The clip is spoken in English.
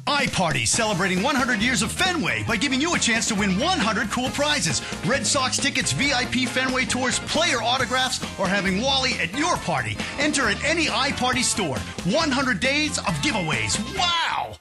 iParty, celebrating 100 years of Fenway by giving you a chance to win 100 cool prizes. Red Sox tickets, VIP Fenway tours, player autographs, or having Wally at your party. Enter at any iParty store. 100 days of giveaways. Wow!